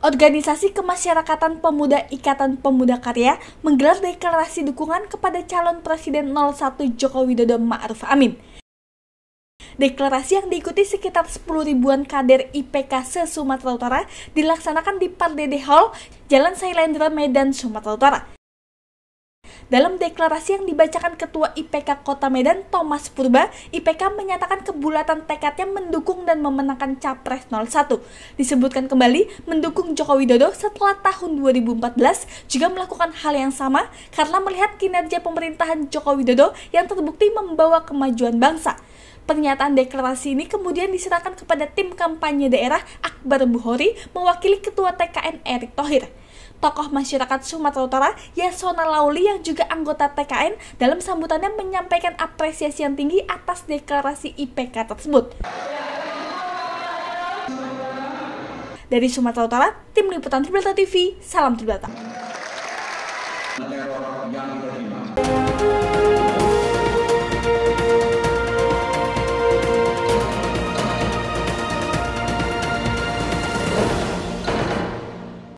Organisasi Kemasyarakatan Pemuda Ikatan Pemuda Karya menggelar deklarasi dukungan kepada calon Presiden 01 Joko Widodo Ma'ruf Amin. Deklarasi yang diikuti sekitar 10 ribuan kader IPK se-Sumatera Utara dilaksanakan di Pardede Hall, Jalan Sailendra, Medan, Sumatera Utara. Dalam deklarasi yang dibacakan Ketua IPK Kota Medan, Thomas Purba, IPK menyatakan kebulatan tekadnya mendukung dan memenangkan Capres 01. Disebutkan kembali mendukung Joko Widodo setelah tahun 2014 juga melakukan hal yang sama karena melihat kinerja pemerintahan Joko Widodo yang terbukti membawa kemajuan bangsa. Pernyataan deklarasi ini kemudian diserahkan kepada tim kampanye daerah Akbar Buhori mewakili Ketua TKN Erick Thohir. Tokoh masyarakat Sumatera Utara Yasona Lauli yang juga anggota TKN dalam sambutannya menyampaikan apresiasi yang tinggi atas deklarasi IPK tersebut. Dari Sumatera Utara, Tim Liputan Tribrata TV, salam Tribrata.